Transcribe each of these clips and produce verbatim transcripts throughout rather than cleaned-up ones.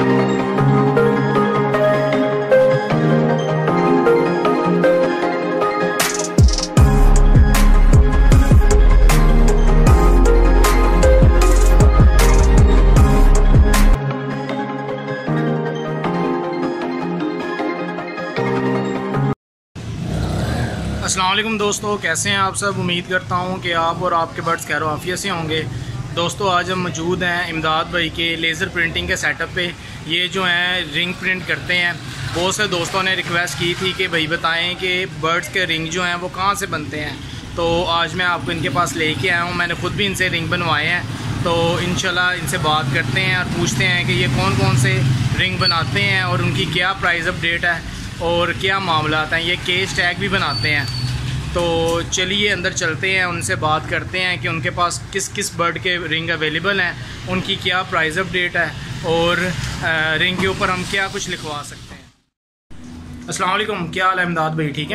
अस्सलाम वालेकुम दोस्तों, कैसे हैं आप सब। उम्मीद करता हूं कि आप और आपके बर्ड्स खैर आफियत से होंगे। दोस्तों आज हम मौजूद हैं इमदाद भाई के लेज़र प्रिंटिंग के सेटअप पे। ये जो हैं रिंग प्रिंट करते हैं। बहुत से दोस्तों ने रिक्वेस्ट की थी कि भाई बताएं कि बर्ड्स के रिंग जो हैं वो कहाँ से बनते हैं, तो आज मैं आपको इनके पास लेके आया हूँ। मैंने ख़ुद भी इनसे रिंग बनवाए हैं, तो इंशाल्लाह इनसे बात करते हैं और पूछते हैं कि ये कौन कौन से रिंग बनाते हैं और उनकी क्या प्राइस अपडेट है और क्या मामला हैं। ये केस टैग भी बनाते हैं। तो चलिए अंदर चलते हैं, उनसे बात करते हैं कि उनके पास किस किस बर्ड के रिंग अवेलेबल हैं, उनकी क्या प्राइस अपडेट है और रिंग के ऊपर हम क्या कुछ लिखवा सकते हैं। अस्सलाम वालेकुम, क्या हाल है इमदाद भाई, ठीक है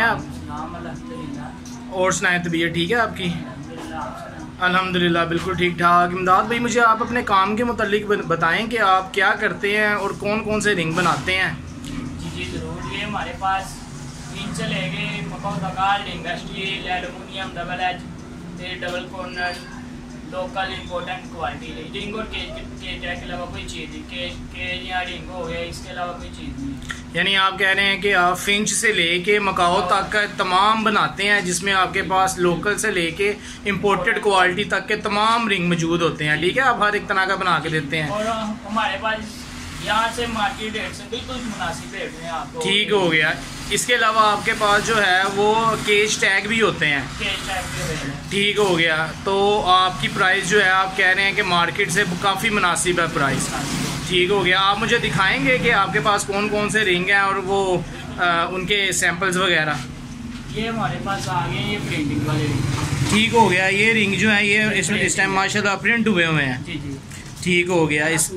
आप? और सुनाए तबीयत ठीक है आपकी? अल्हम्दुलिल्लाह बिल्कुल ठीक ठाक। इमदाद भाई मुझे आप अपने काम के मुतालिक बताएं कि आप क्या करते हैं और कौन कौन से रिंग बनाते हैं। जी जी ज़रूर। ये हमारे पास तीन चले गए मकाउदाकार ring, steel, aluminium, double H, double corner, local important quality ring और केज के टैग के अलावा कोई चीज़ नहीं। केज केज या रिंग हो गया, इसके अलावा कोई चीज़ नहीं। यानी आप कह रहे हैं कि आप फिंच से लेके मकाओ तक का तमाम बनाते हैं, जिसमें आपके पास लोकल से लेके इम्पोर्टेड क्वालिटी तक के तमाम रिंग मौजूद होते हैं, ठीक है? आप हर एक तरह का बना के देते हैं। और हमारे पास यहाँ से मार्केट रेट से बिल्कुल मुनासिब रेट में आपको। ठीक हो गया। इसके अलावा आपके पास जो है वो केज टैग भी होते हैं। केज टैग भी है। ठीक हो गया। तो आपकी प्राइस जो है आप कह रहे हैं कि मार्केट से काफ़ी मुनासिब है प्राइस। ठीक हो गया। आप मुझे दिखाएंगे कि आपके पास कौन कौन से रिंग हैं और वो आ, उनके सैंपल्स वगैरह। ये हमारे पास आ गए ये प्रिंटिंग वाले रिंग। ठीक हो गया। ये रिंग जो है ये इसमें इस टाइम माशाल्लाह प्रिंट हुए हुए हैं। जी जी ठीक हो गया। इस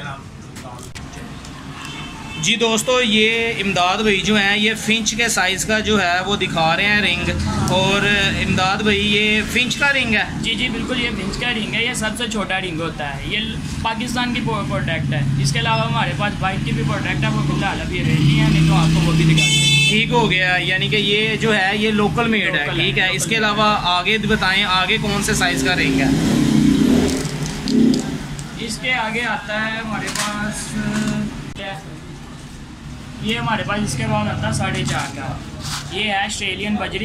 जी दोस्तों, ये इमदाद भाई जो हैं ये फिंच के साइज़ का जो है वो दिखा रहे हैं रिंग। और इमदाद भाई ये फिंच का रिंग है? जी जी बिल्कुल, ये फिंच का रिंग है। ये सबसे छोटा रिंग होता है। ये पाकिस्तान की प्रोडक्ट है। इसके अलावा हमारे पास वाइट की भी प्रोडक्ट है, वो फिलहाल अभी रेडी है, नहीं तो आपको वो भी दिखा दें। ठीक हो गया। यानी कि ये जो है ये लोकल मेड है, ठीक है। इसके अलावा आगे बताएं आगे कौन से साइज़ का रिंग है? इसके आगे आता है हमारे पास क्या, ये हमारे पास इसके बाद आता है साढ़े चार का। ये है ऑस्ट्रेलियन बजरी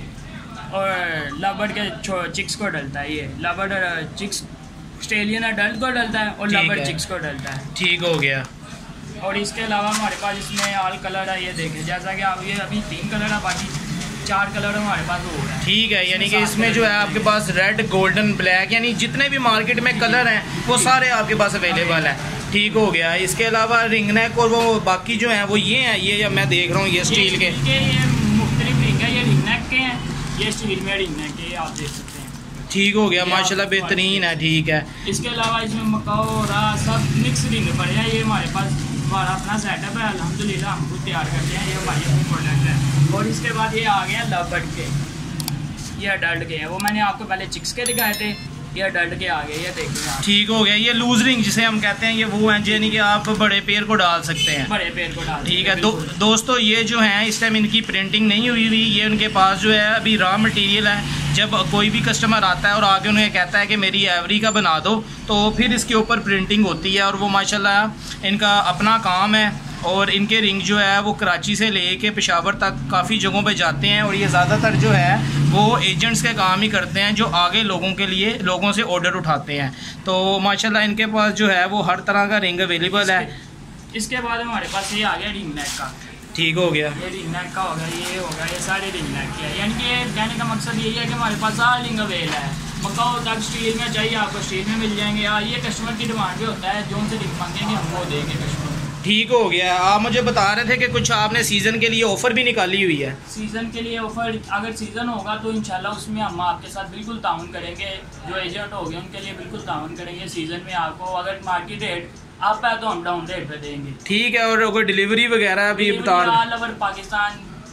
और लवर्ड के चिक्स को डलता है। ये लवर्ड चिक्स ऑस्ट्रेलियन अडल्ट को डलता है और लवर्ड चिक्स को डलता है। ठीक हो गया। और इसके अलावा हमारे पास इसमें ऑल कलर है। ये देखें, जैसा कि आप ये अभी तीन कलर है, बाकी चार कलर हमारे पास हो रहा है। ठीक है। यानी कि इसमें जो है आपके पास रेड, गोल्डन, ब्लैक, यानी जितने भी मार्केट में कलर हैं वो सारे आपके पास अवेलेबल हैं। ठीक हो गया। इसके अलावा रिंग नेक और वो बाकी जो हैं वो ये हैं, ये मैं देख रहा हूँ ये स्टील के, ये मुख्तलिफ रिंग है। ये रिंग नेक के हैं, ये स्टील में रिंग नेक के, आप देख सकते हैं। ठीक हो गया। माशाल्लाह बेहतरीन है। ठीक है। इसके अलावा इसमें मकाओ सब मिक्स रिंग पड़े हैं। ये हमारे पास हमारा अपना सेटअप है, अल्हम्दुलिल्लाह हम खुद तैयार करते हैं। ये हमारी अपनी प्रोडक्ट है। और इसके बाद ये आ गया लवर्ड के, ये अडल्ट के हैं। वो मैंने आपको पहले चिक्स के दिखाए थे, ये अडल्ट के आ गए, ये देखिए। ठीक हो गया। ये लूज रिंग जिसे हम कहते हैं, ये वो हैं यानी कि आप बड़े पेड़ को डाल सकते हैं। बड़े पेड़ को डाल। ठीक है। दो, दोस्तों ये जो हैं इस टाइम इनकी प्रिंटिंग नहीं हुई हुई। ये उनके पास जो है अभी रॉ मटेरियल है। जब कोई भी कस्टमर आता है और आगे उन्हें कहता है कि मेरी एवरी का बना दो, तो फिर इसके ऊपर प्रिंटिंग होती है। और वो माशाल्लाह इनका अपना काम है। और इनके रिंग जो है वो कराची से लेके पेशावर तक काफ़ी जगहों पे जाते हैं। और ये ज़्यादातर जो है वो एजेंट्स के काम ही करते हैं, जो आगे लोगों के लिए लोगों से ऑर्डर उठाते हैं। तो माशाल्लाह इनके पास जो है वो हर तरह का रिंग अवेलेबल है। इसके बाद हमारे पास ये आ गया रिंग नेक का। ठीक हो गया। ये रिंग नेक का होगा, ये होगा, ये सारे रिंग नेक के हैं। यानी कि कहने का मकसद यही है कि हमारे पास सारे रिंग अवेलेबल है। मकाओ तक स्टील में चाहिए आपको स्टील में मिल जाएंगे। या ये कस्टमर की डिमांड भी होता है, जो उनसे रिंग मांगेंगे हम वो देंगे कस्टमर। ठीक हो गया। आप मुझे बता रहे थे कि कुछ आपने सीज़न के लिए ऑफ़र भी निकाली हुई है। सीज़न के लिए ऑफ़र, अगर सीज़न होगा तो इंशाल्लाह उसमें हम आपके साथ बिल्कुल ताउन करेंगे। जो एजेंट हो गए उनके लिए बिल्कुल ताउन करेंगे। सीज़न में आपको अगर मार्केट रेट आप है तो हम डाउन रेट पे देंगे। ठीक है। और कोई डिलीवरी वगैरह भी बता रहे? ऑल ओवर पाकिस्तान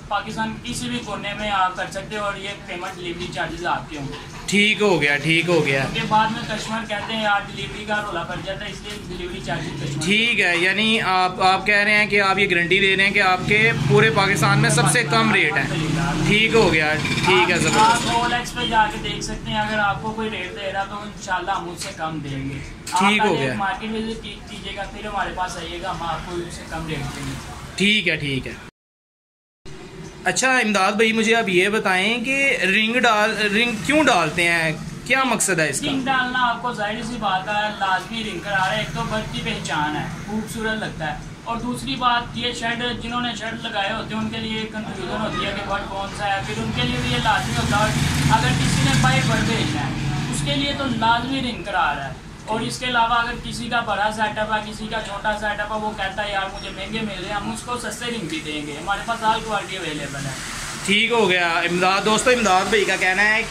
पाकिस्तान किसी भी कोने में आप कर सकते हो और ये पेमेंट डिलीवरी चार्जेस आपके होंगे। ठीक हो गया, ठीक हो गया। उसके बाद में कस्टमर कहते हैं यार डिलीवरी का रोला पड़ जाता है, इसलिए डिलीवरी चार्जेस। ठीक है, यानी आप आप कह रहे हैं कि आप ये गारंटी दे रहे हैं कि आपके पूरे पाकिस्तान में सबसे कम रेट है। ठीक हो गया, ठीक है। जब आप ओएलएक्स पे जाके देख सकते हैं, अगर आपको कोई रेट दे रहा तो इंशाल्लाह हम उससे कम देंगे। ठीक हो गया। मार्केट विजिट कीजिएगा, फिर हमारे पास आइएगा, हम आपको उससे कम रेट देंगे। ठीक है, ठीक है। अच्छा इमदाद भाई, मुझे आप ये बताएं कि रिंग डाल रिंग क्यों डालते हैं, क्या मकसद है इसका? रिंग डालना आपको जाहिर सी बात है लाजमी रिंग करा रहा है। एक तो बर्ड की पहचान है, खूबसूरत लगता है, और दूसरी बात ये शर्ट जिन्होंने शर्ट लगाए होते हैं उनके लिए कंफ्यूजन होती है कि बर्ड कौन सा है, फिर उनके लिए भी ये लाजमी होता है। अगर किसी ने बाई बर्ड भेजना है उसके लिए तो लाजमी रिंग करा रहा है। और इसके अलावा अगर किसी का बड़ा सेटअप है, किसी का छोटा सेटअप है, वो कहता है यार मुझे महंगे मिल रहे हैं, हम उसको सस्ते रिंग भी देंगे, हमारे पास ऑल क्वालिटी अवेलेबल है। ठीक हो गया। इमदाद दोस्तों, इमदाद भाई का कहना है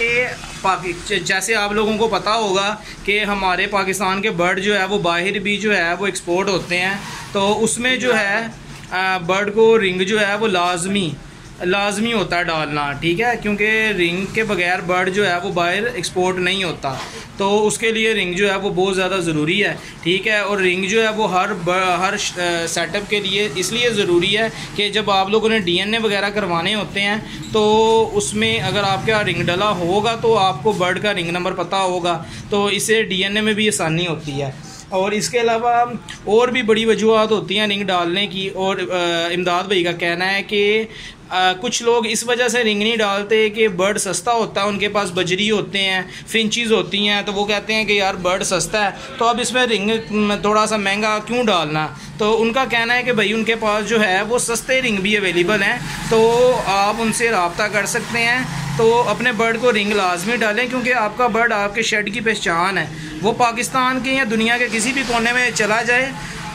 कि जैसे आप लोगों को पता होगा कि हमारे पाकिस्तान के बर्ड जो है वो बाहर भी जो है वो एक्सपोर्ट होते हैं, तो उसमें जो है बर्ड को रिंग जो है वो लाजमी लाजमी होता है डालना। ठीक है, क्योंकि रिंग के बगैर बर्ड जो है वो बाहर एक्सपोर्ट नहीं होता, तो उसके लिए रिंग जो है वो बहुत ज़्यादा ज़रूरी है। ठीक है, और रिंग जो है वो हर हर सेटअप के लिए इसलिए ज़रूरी है कि जब आप लोगों ने डीएनए वगैरह करवाने होते हैं तो उसमें अगर आपके यहाँ रिंग डला होगा तो आपको बर्ड का रिंग नंबर पता होगा, तो इससे डीएनए में भी आसानी होती है। और इसके अलावा और भी बड़ी वजूहत होती हैं रिंग डालने की। और इमदाद भाई का कहना है कि आ, कुछ लोग इस वजह से रिंग नहीं डालते कि बर्ड सस्ता होता है, उनके पास बजरी होते हैं, फिंचीज़ होती हैं, तो वो कहते हैं कि यार बर्ड सस्ता है तो अब इसमें रिंग थोड़ा सा महंगा क्यों डालना। तो उनका कहना है कि भाई उनके पास जो है वो सस्ते रिंग भी अवेलेबल हैं, तो आप उनसे रब्ता कर सकते हैं, तो अपने बर्ड को रिंग लाजमी डालें, क्योंकि आपका बर्ड आपके शेड की पहचान है। वो पाकिस्तान के या दुनिया के किसी भी कोने में चला जाए,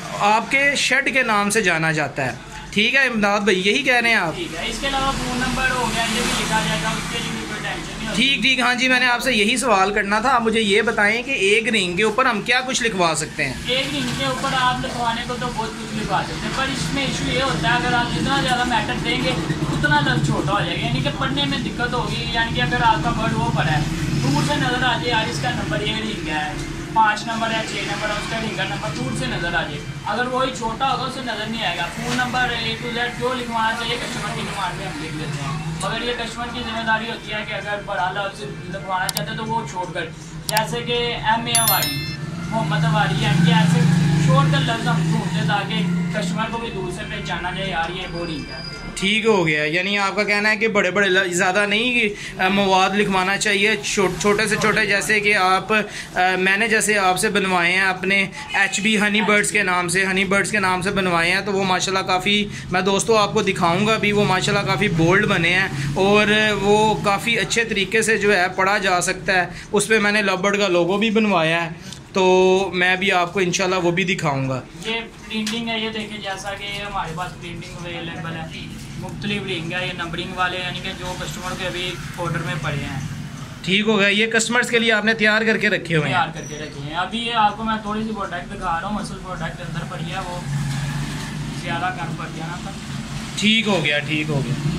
आपके शेड के नाम से जाना जाता है। ठीक है इमदाद भाई, यही कह रहे हैं आप? ठीक है, इसके अलावा फ़ोन नंबर हो गया, ये भी लिखा जाएगा, उसके लिए भी कोई टेंशन नहीं होती। ठीक ठीक, हाँ जी, मैंने आपसे यही सवाल करना था। आप मुझे ये बताएं कि एक रिंग के ऊपर हम क्या कुछ लिखवा सकते हैं? एक रिंग के ऊपर आप लिखवाने को तो बहुत कुछ लिखवा सकते हैं, पर इसमें इशू ये होता है अगर आप जितना ज़्यादा मैटर देंगे उतना लग छोटा हो जाएगा, यानी कि पढ़ने में दिक्कत होगी। यानी कि अगर आपका बर्ड वो पड़ा है, दूर से नज़र आ जाए यार इसका नंबर ये रिंग है, पाँच नंबर है, छः नंबर है, उसका रिंग का नंबर दूर से नज़र आ जाए। अगर वही छोटा होगा उससे नज़र नहीं आएगा। Phone number A to Z जो लिखवाना चाहिए कस्टमर की डिमांड में हम लिख देते हैं, मगर ये कस्टमर की जिम्मेदारी होती है कि अगर बड़ा लफ्ज़ लिखवाना चाहते हैं तो वो छोड़ कर, जैसे कि एम ए अवारी, मोहम्मद अवारी, यानी कि ऐसे छोड़ कर लफ्ज़ हम ढूंढते ताकि कस्टमर को भी दूर से पहचाना जाए यार ये वो रिंग है। ठीक हो गया, यानी आपका कहना है कि बड़े बड़े ज़्यादा नहीं मवाद लिखवाना चाहिए, छो, छोटे से छोटे, जैसे कि आप आ, मैंने जैसे आपसे बनवाए हैं अपने एच बी हनी बर्ड्स के नाम से हनी बर्ड्स के नाम से बनवाए हैं, तो वो माशाल्लाह काफ़ी, मैं दोस्तों आपको दिखाऊंगा भी, वो माशाल्लाह काफ़ी बोल्ड बने हैं और वो काफ़ी अच्छे तरीके से जो है पढ़ा जा सकता है। उस पर मैंने लव बर्ड का लोगो भी बनवाया है, तो मैं भी आपको इंशाल्लाह वो भी दिखाऊंगा। ये प्रिंटिंग है, ये देखिए, जैसा कि हमारे पास प्रिंटिंग अवेलेबल है, मुख्तलिफ रिंग है, ये नंबरिंग वाले, यानी कि जो कस्टमर के अभी ऑर्डर में पड़े हैं। ठीक हो गया, ये कस्टमर्स के लिए आपने तैयार करके रखे हुए हैं? तैयार करके रखे हैं। अभी ये आपको मैं थोड़ी सी प्रोडक्ट दिखा रहा हूँ, असल प्रोडक्ट अंदर पड़ी है, वो ज़्यादा कम पड़ गया ना। ठीक हो गया, ठीक हो गया।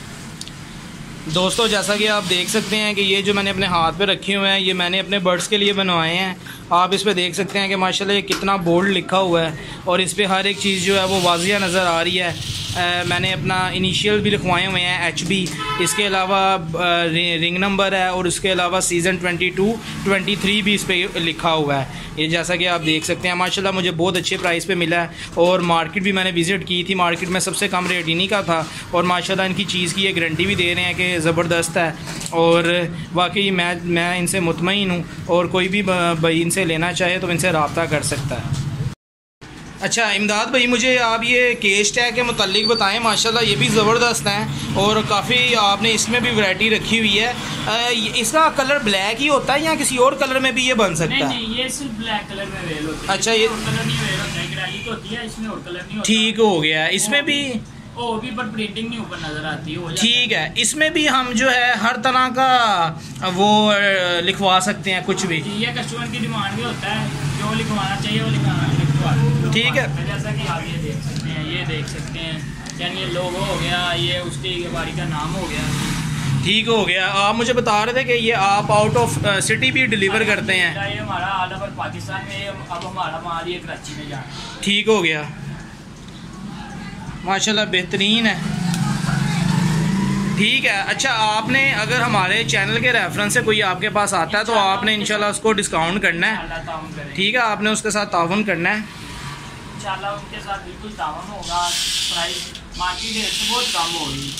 दोस्तों जैसा कि आप देख सकते हैं कि ये जो मैंने अपने हाथ पे रखे हुए हैं, ये मैंने अपने बर्ड्स के लिए बनवाए हैं। आप इस पे देख सकते हैं कि माशाल्लाह ये कितना बोल्ड लिखा हुआ है और इस पे हर एक चीज़ जो है वो वाज़िया नज़र आ रही है। आ, मैंने अपना इनिशियल भी लिखवाए हुए हैं एच बी, इसके अलावा रिंग नंबर है और उसके अलावा season twenty two twenty three भी इस पर लिखा हुआ है। ये जैसा कि आप देख सकते हैं माशाल्लाह मुझे बहुत अच्छे प्राइस पे मिला है और मार्केट भी मैंने विज़िट की थी, मार्केट में सबसे कम रेट इन्हीं का था और माशाल्लाह इनकी चीज़ की ये गारंटी भी दे रहे हैं कि ज़बरदस्त है और वाकई मैं मैं इनसे मुतमईन हूँ और कोई भी भाई इनसे लेना चाहे तो इनसे रब्ता कर सकता है। अच्छा इमदाद भाई, मुझे आप ये केस टैग के मुतालिक बताएं, माशाल्लाह ये भी ज़बरदस्त हैं और काफ़ी आपने इसमें भी वैरायटी रखी हुई है। आ, इसका कलर ब्लैक ही होता है या किसी और कलर में भी ये बन सकता है? नहीं, नहीं, ये सिर्फ ब्लैक कलर में वेल होती है। अच्छा, ये कलर नहीं वेल होता है, ग्राई होती है, इसमें और कलर नहीं होता। ठीक हो गया, इसमें भी ओ भी पर प्रिंटिंग नहीं ऊपर नजर आती है। ठीक है, इसमें भी हम जो है हर तरह का वो लिखवा सकते हैं कुछ भी। ये कस्टमर की डिमांड भी होता है, जो लिखवाना चाहिए वो लिखवा। ठीक है, जैसा कि आप ये देख सकते हैं, ये देख सकते हैं, यानी ये लोगो हो गया, ये उसकी गाड़ी का नाम हो गया। ठीक हो गया। आप मुझे बता रहे थे कि ये आप आउट ऑफ सिटी भी डिलीवर करते हैं? ये हमारा ऑल ओवर पाकिस्तान में, अब हमारा माल ये कराची में जा रहा है। ठीक हो गया, माशाल्लाह बेहतरीन है। ठीक है। अच्छा, आपने अगर हमारे चैनल के रेफरेंस से कोई आपके पास आता है तो आपने इंशाल्लाह उसको डिस्काउंट करना है। ठीक है, आपने उसके साथ ताउन करना है इंशाल्लाह। उनके साथ बिल्कुल ताउन होगा, प्राइस मार्केट रेट से बहुत कम होगी।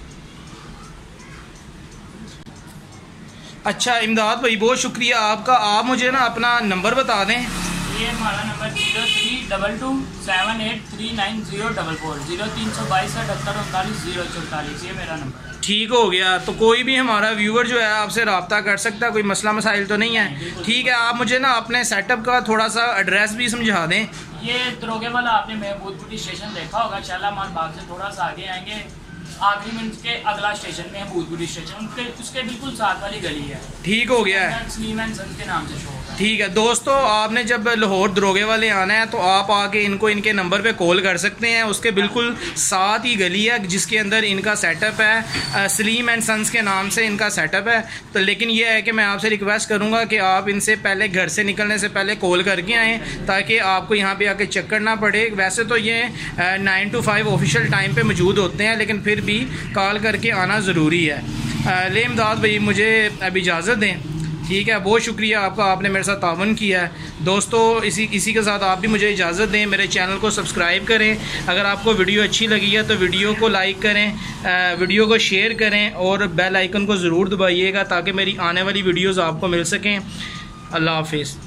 अच्छा इमदाद भाई, बहुत शुक्रिया आपका। आप मुझे ना अपना नंबर बता दें। ये हमारा नंबर zero three double two seven eight three nine zero double four zero तीन सौ बाईस अठहत्तर उनतालीस जीरो चौतालीस, ये मेरा नंबर है। ठीक हो गया। तो कोई भी हमारा व्यूअर जो है आपसे रब्ता कर सकता है, कोई मसला मसाइल तो नहीं है? ठीक है। आप मुझे ना अपने सेटअप का थोड़ा सा एड्रेस भी समझा दें। ये दरोगे वाला आपने महबूबपुरी स्टेशन देखा होगा, शालामार बाग से थोड़ा सा आगे आएंगे, आखिरी मिनट के अगला स्टेशन में है भूतपुरी स्टेशन, उसके उसके बिल्कुल साथ वाली गली है। ठीक हो गया है, सलीम एंड सन्स के नाम से शो होगा। ठीक है दोस्तों, आपने जब लाहौर दरोगे वाले आना है तो आप आके इनको इनके नंबर पे कॉल कर सकते हैं। उसके बिल्कुल साथ ही गली है जिसके अंदर इनका सेटअप है, सलीम एंड सन्स के नाम से इनका सेटअप है। तो लेकिन ये है कि मैं आपसे रिक्वेस्ट करूँगा कि आप इनसे पहले घर से निकलने से पहले कॉल करके आएँ ताकि आपको यहाँ पे आके चक्कर ना पड़े। वैसे तो ये nine two five official time पे मौजूद होते हैं, लेकिन फिर भी कॉल करके आना ज़रूरी है। ले इमदाद भाई, मुझे अब इजाज़त दें। ठीक है, बहुत शुक्रिया आपका, आपने मेरे साथ तावन किया है। दोस्तों इसी इसी के साथ आप भी मुझे इजाज़त दें। मेरे चैनल को सब्सक्राइब करें। अगर आपको वीडियो अच्छी लगी है तो वीडियो को लाइक करें, वीडियो को शेयर करें और बेल आइकन को ज़रूर दबाइएगा ताकि मेरी आने वाली वीडियोज़ आपको मिल सकें। अल्लाह हाफिज़।